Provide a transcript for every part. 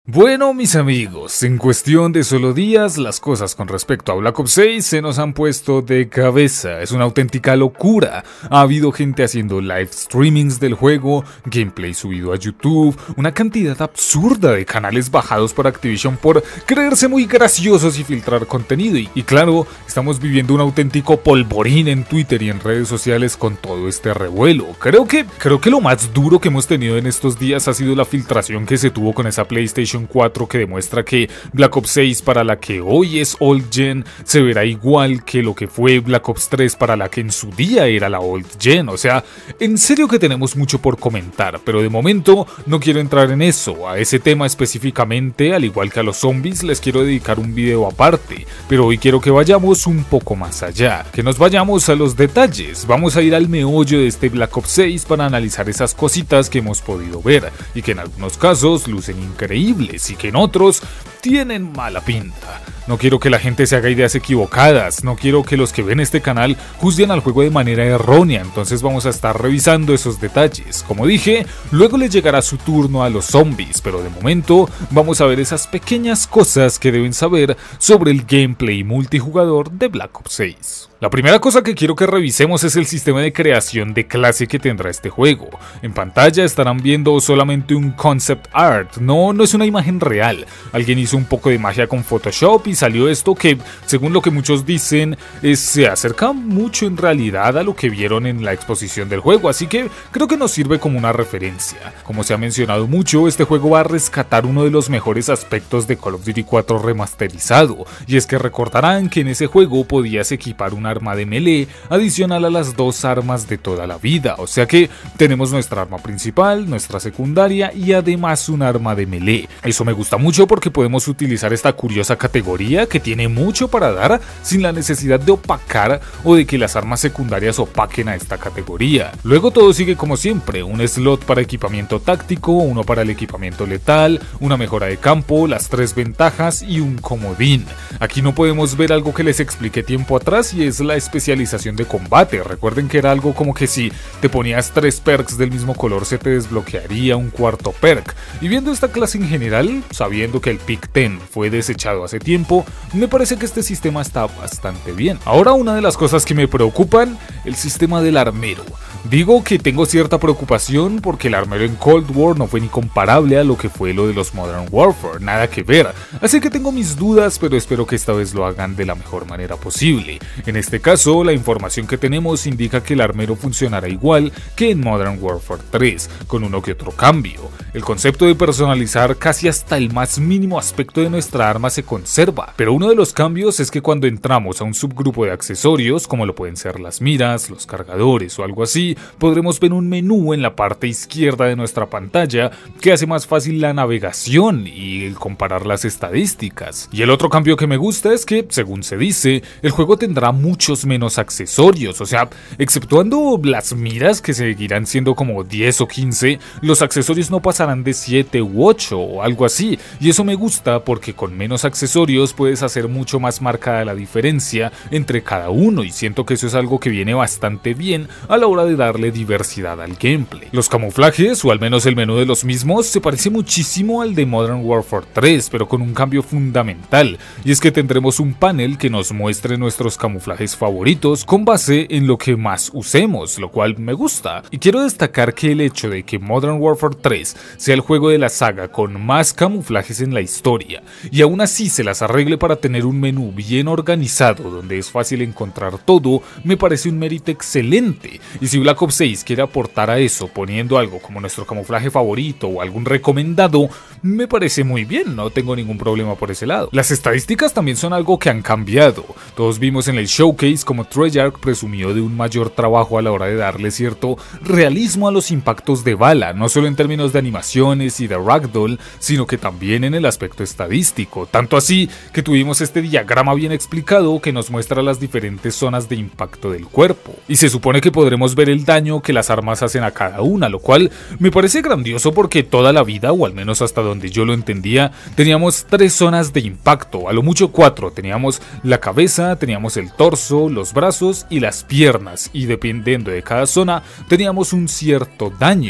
Bueno, mis amigos, en cuestión de solo días, las cosas con respecto a Black Ops 6 se nos han puesto de cabeza. Es una auténtica locura. Ha habido gente haciendo live streamings del juego, gameplay subido a YouTube, una cantidad absurda de canales bajados por Activision por creerse muy graciosos y filtrar contenido. Y claro, estamos viviendo un auténtico polvorín en Twitter y en redes sociales con todo este revuelo. Creo que lo más duro que hemos tenido en estos días ha sido la filtración que se tuvo con esa PlayStation 4 que demuestra que Black Ops 6 para la que hoy es Old Gen se verá igual que lo que fue Black Ops 3 para la que en su día era la Old Gen. O sea, en serio que tenemos mucho por comentar, pero de momento no quiero entrar en eso. A ese tema específicamente, al igual que a los zombies, les quiero dedicar un video aparte, pero hoy quiero que vayamos un poco más allá, que nos vayamos a los detalles. Vamos a ir al meollo de este Black Ops 6 para analizar esas cositas que hemos podido ver y que en algunos casos lucen increíbles y que en otros tienen mala pinta. No quiero que la gente se haga ideas equivocadas, no quiero que los que ven este canal juzguen al juego de manera errónea, entonces vamos a estar revisando esos detalles. Como dije, luego les llegará su turno a los zombies, pero de momento vamos a ver esas pequeñas cosas que deben saber sobre el gameplay multijugador de Black Ops 6. La primera cosa que quiero que revisemos es el sistema de creación de clase que tendrá este juego. En pantalla estarán viendo solamente un concept art, no es una imagen real. Alguien hizo un poco de magia con Photoshop y salió esto que, según lo que muchos dicen, se acerca mucho en realidad a lo que vieron en la exposición del juego, así que creo que nos sirve como una referencia. Como se ha mencionado mucho, este juego va a rescatar uno de los mejores aspectos de Call of Duty 4 remasterizado, y es que recordarán que en ese juego podías equipar un arma de melee adicional a las dos armas de toda la vida, o sea que tenemos nuestra arma principal, nuestra secundaria y además un arma de melee. Eso me gusta mucho porque podemos utilizar esta curiosa categoría que tiene mucho para dar sin la necesidad de opacar o de que las armas secundarias opaquen a esta categoría. Luego todo sigue como siempre, un slot para equipamiento táctico, uno para el equipamiento letal, una mejora de campo, las 3 ventajas y un comodín. Aquí no podemos ver algo que les expliqué tiempo atrás y es la especialización de combate. Recuerden que era algo como que si te ponías 3 perks del mismo color se te desbloquearía un cuarto perk. Y viendo esta clase en general, sabiendo que el Pick 10 fue desechado hace tiempo, me parece que este sistema está bastante bien. Ahora, una de las cosas que me preocupan, el sistema del armero. Digo que tengo cierta preocupación porque el armero en Cold War no fue ni comparable a lo que fue lo de los Modern Warfare, nada que ver. Así que tengo mis dudas, pero espero que esta vez lo hagan de la mejor manera posible. En este caso, la información que tenemos indica que el armero funcionará igual que en Modern Warfare 3, con uno que otro cambio. El concepto de personalizar casi hasta el más mínimo aspecto de nuestra arma se conserva, pero uno de los cambios es que cuando entramos a un subgrupo de accesorios, como lo pueden ser las miras, los cargadores o algo así, podremos ver un menú en la parte izquierda de nuestra pantalla que hace más fácil la navegación y el comparar las estadísticas. Y el otro cambio que me gusta es que, según se dice, el juego tendrá muchos menos accesorios, o sea, exceptuando las miras que seguirán siendo como 10 o 15, los accesorios no pasarán de 7 u 8 o algo así, y eso me gusta porque con menos accesorios puedes hacer mucho más marcada la diferencia entre cada uno, y siento que eso es algo que viene bastante bien a la hora de darle diversidad al gameplay. Los camuflajes, o al menos el menú de los mismos, se parece muchísimo al de Modern Warfare 3, pero con un cambio fundamental, y es que tendremos un panel que nos muestre nuestros camuflajes favoritos con base en lo que más usemos, lo cual me gusta. Y quiero destacar que el hecho de que Modern Warfare 3 sea el juego de la saga con más camuflajes en la historia, y aún así se las arregle para tener un menú bien organizado donde es fácil encontrar todo, me parece un mérito excelente. Y si Black Ops 6 quiere aportar a eso poniendo algo como nuestro camuflaje favorito o algún recomendado, me parece muy bien, no tengo ningún problema por ese lado. Las estadísticas también son algo que han cambiado. Todos vimos en el showcase como Treyarch presumió de un mayor trabajo a la hora de darle cierto realismo a los impactos de bala, no solo en términos de animaciones y de ragdoll, sino que también en el aspecto estadístico, tanto así que tuvimos este diagrama bien explicado que nos muestra las diferentes zonas de impacto del cuerpo, y se supone que podremos ver el daño que las armas hacen a cada una, lo cual me parece grandioso porque toda la vida, o al menos hasta donde yo lo entendía, teníamos 3 zonas de impacto, a lo mucho 4, teníamos la cabeza, teníamos el torso, los brazos y las piernas, y dependiendo de cada zona teníamos un cierto daño.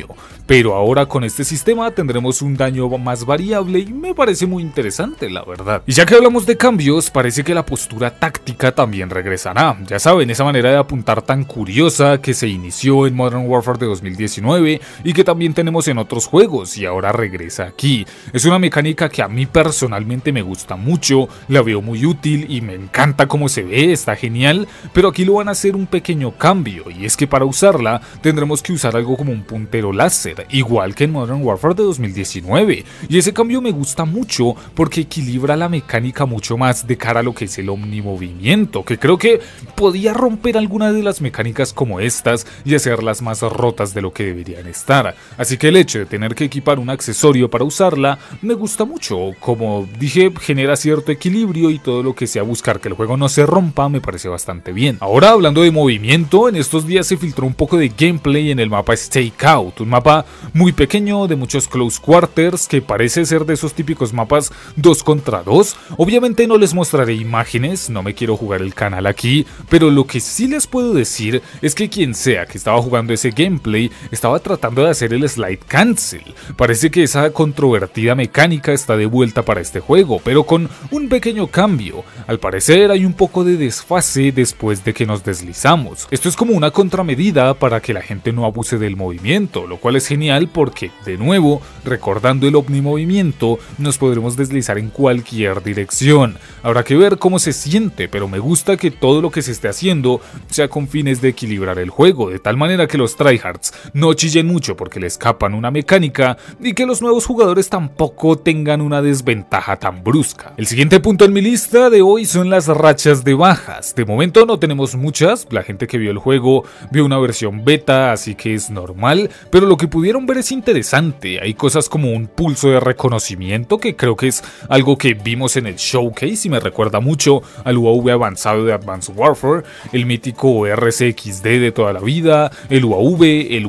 pero ahora con este sistema tendremos un daño más variable y me parece muy interesante, la verdad. Y ya que hablamos de cambios, parece que la postura táctica también regresará. Ya saben, esa manera de apuntar tan curiosa que se inició en Modern Warfare de 2019 y que también tenemos en otros juegos y ahora regresa aquí. Es una mecánica que a mí personalmente me gusta mucho, la veo muy útil y me encanta cómo se ve, está genial, pero aquí lo van a hacer un pequeño cambio, y es que para usarla tendremos que usar algo como un puntero láser, igual que en Modern Warfare de 2019, y ese cambio me gusta mucho porque equilibra la mecánica mucho más de cara a lo que es el omnimovimiento, que creo que podía romper algunas de las mecánicas como estas y hacerlas más rotas de lo que deberían estar. Así que el hecho de tener que equipar un accesorio para usarla me gusta mucho. Como dije, genera cierto equilibrio y todo lo que sea buscar que el juego no se rompa me parece bastante bien. Ahora, hablando de movimiento, en estos días se filtró un poco de gameplay en el mapa Stakeout, un mapa muy pequeño de muchos close quarters que parece ser de esos típicos mapas 2 contra 2. Obviamente no les mostraré imágenes, no me quiero jugar el canal aquí, pero lo que sí les puedo decir es que quien sea que estaba jugando ese gameplay estaba tratando de hacer el slide cancel. Parece que esa controvertida mecánica está de vuelta para este juego, pero con un pequeño cambio. Al parecer hay un poco de desfase después de que nos deslizamos. Esto es como una contramedida para que la gente no abuse del movimiento, lo cual es genial porque, de nuevo, recordando el omnimovimiento, nos podremos deslizar en cualquier dirección. Habrá que ver cómo se siente, pero me gusta que todo lo que se esté haciendo sea con fines de equilibrar el juego, de tal manera que los tryhards no chillen mucho porque le escapan una mecánica y que los nuevos jugadores tampoco tengan una desventaja tan brusca. El siguiente punto en mi lista de hoy son las rachas de bajas. De momento no tenemos muchas, la gente que vio el juego vio una versión beta, así que es normal, pero lo que pudieron ver es interesante. Hay cosas como un pulso de reconocimiento, que creo que es algo que vimos en el showcase y me recuerda mucho al UAV avanzado de Advanced Warfare, el mítico RCXD de toda la vida, el UAV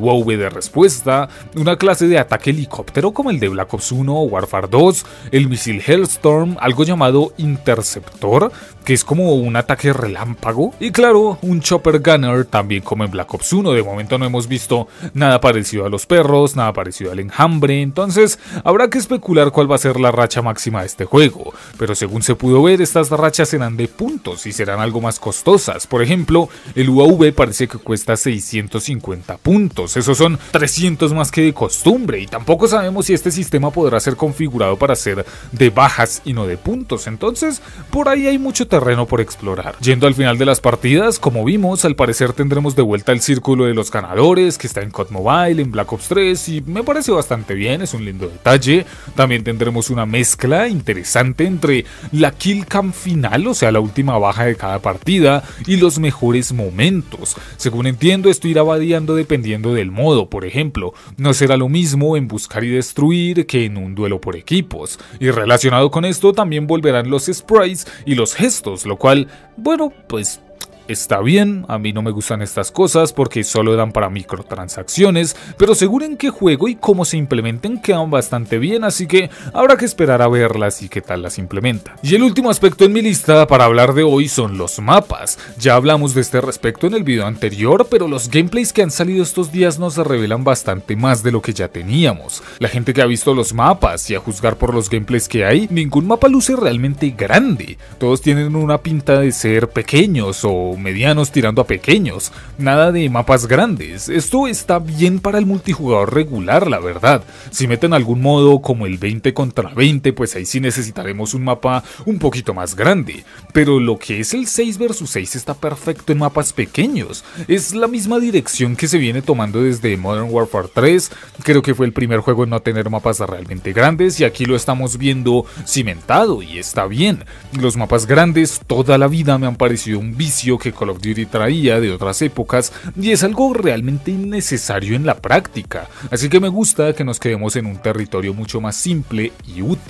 de respuesta, una clase de ataque helicóptero como el de Black Ops 1 o Warfare 2, el misil Hellstorm, algo llamado Interceptor, que es como un ataque relámpago, y claro, un Chopper Gunner también como en Black Ops 1. De momento no hemos visto nada parecido a los perros, nada parecido al enjambre, entonces habrá que especular cuál va a ser la racha máxima de este juego, pero según se pudo ver, estas rachas serán de puntos y serán algo más costosas. Por ejemplo, el UAV parece que cuesta 650 puntos, esos son 300 más que de costumbre, y tampoco sabemos si este sistema podrá ser configurado para ser de bajas y no de puntos, entonces por ahí hay mucho terreno por explorar. Yendo al final de las partidas, como vimos, al parecer tendremos de vuelta el círculo de los ganadores que está en COD Mobile, en Black Ops 3, y me parece bastante bien, es un lindo detalle. También tendremos una mezcla interesante entre la kill cam final, o sea la última baja de cada partida, y los mejores momentos. Según entiendo, esto irá variando dependiendo del modo. Por ejemplo, no será lo mismo en buscar y destruir que en un duelo por equipos, y relacionado con esto también volverán los sprites y los gestos, lo cual, bueno, pues está bien. A mí no me gustan estas cosas porque solo dan para microtransacciones, pero según en qué juego y cómo se implementen quedan bastante bien, así que habrá que esperar a verlas y qué tal las implementan. Y el último aspecto en mi lista para hablar de hoy son los mapas. Ya hablamos de este respecto en el video anterior, pero los gameplays que han salido estos días nos revelan bastante más de lo que ya teníamos. La gente que ha visto los mapas, y a juzgar por los gameplays que hay, ningún mapa luce realmente grande. Todos tienen una pinta de ser pequeños o medianos tirando a pequeños, nada de mapas grandes. Esto está bien para el multijugador regular, la verdad. Si meten algún modo como el 20 contra 20, pues ahí sí necesitaremos un mapa un poquito más grande, pero lo que es el 6 vs 6 está perfecto en mapas pequeños. Es la misma dirección que se viene tomando desde Modern Warfare 3, creo que fue el primer juego en no tener mapas realmente grandes, y aquí lo estamos viendo cimentado y está bien. Los mapas grandes toda la vida me han parecido un vicio que Call of Duty traía de otras épocas, y es algo realmente innecesario en la práctica, así que me gusta que nos quedemos en un territorio mucho más simple y útil.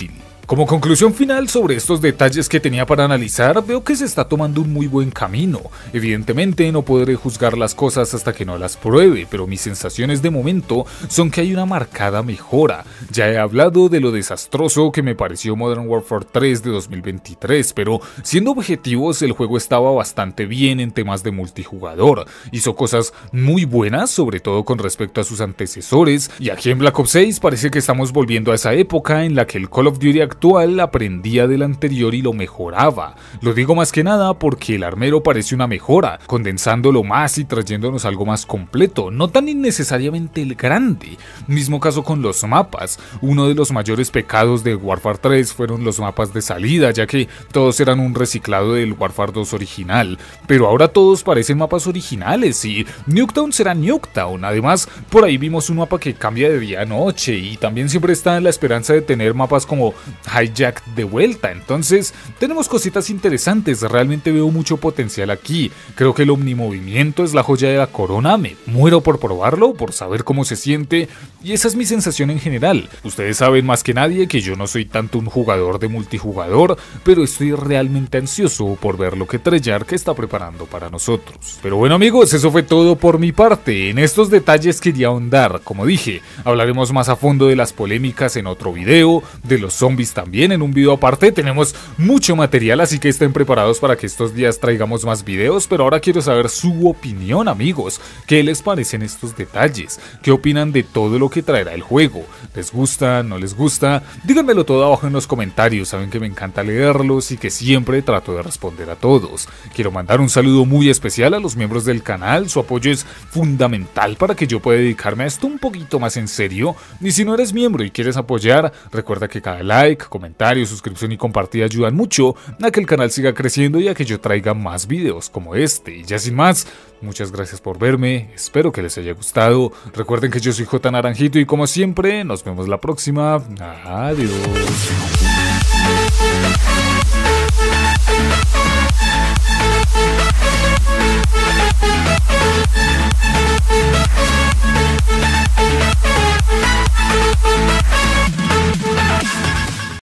Como conclusión final sobre estos detalles que tenía para analizar, veo que se está tomando un muy buen camino. Evidentemente no podré juzgar las cosas hasta que no las pruebe, pero mis sensaciones de momento son que hay una marcada mejora. Ya he hablado de lo desastroso que me pareció Modern Warfare 3 de 2023, pero siendo objetivos el juego estaba bastante bien en temas de multijugador. Hizo cosas muy buenas, sobre todo con respecto a sus antecesores, y aquí en Black Ops 6 parece que estamos volviendo a esa época en la que el Call of Duty actual aprendía del anterior y lo mejoraba. Lo digo más que nada porque el armero parece una mejora, condensándolo más y trayéndonos algo más completo, no tan innecesariamente el grande. Mismo caso con los mapas. Uno de los mayores pecados de Warfare 3 fueron los mapas de salida, ya que todos eran un reciclado del Warfare 2 original, pero ahora todos parecen mapas originales y Nuketown será Nuketown. Además, por ahí vimos un mapa que cambia de día a noche y también siempre está en la esperanza de tener mapas como Hijack de vuelta. Entonces tenemos cositas interesantes, realmente veo mucho potencial aquí. Creo que el omnimovimiento es la joya de la corona, me muero por probarlo, por saber cómo se siente, y esa es mi sensación en general. Ustedes saben más que nadie que yo no soy tanto un jugador de multijugador, pero estoy realmente ansioso por ver lo que Treyarch está preparando para nosotros. Pero bueno amigos, eso fue todo por mi parte. En estos detalles quería ahondar, como dije, hablaremos más a fondo de las polémicas en otro video, de los zombies también en un video aparte. Tenemos mucho material, así que estén preparados para que estos días traigamos más videos, pero ahora quiero saber su opinión amigos. ¿Qué les parecen estos detalles? ¿Qué opinan de todo lo que traerá el juego? ¿Les gusta? ¿No les gusta? Díganmelo todo abajo en los comentarios, saben que me encanta leerlos y que siempre trato de responder a todos. Quiero mandar un saludo muy especial a los miembros del canal, su apoyo es fundamental para que yo pueda dedicarme a esto un poquito más en serio, y si no eres miembro y quieres apoyar, recuerda que cada like, comentario, suscripción y compartida ayudan mucho a que el canal siga creciendo y a que yo traiga más videos como este. Y ya sin más, muchas gracias por verme, espero que les haya gustado. Recuerden que yo soy J Naranjito y como siempre, nos vemos la próxima. Adiós.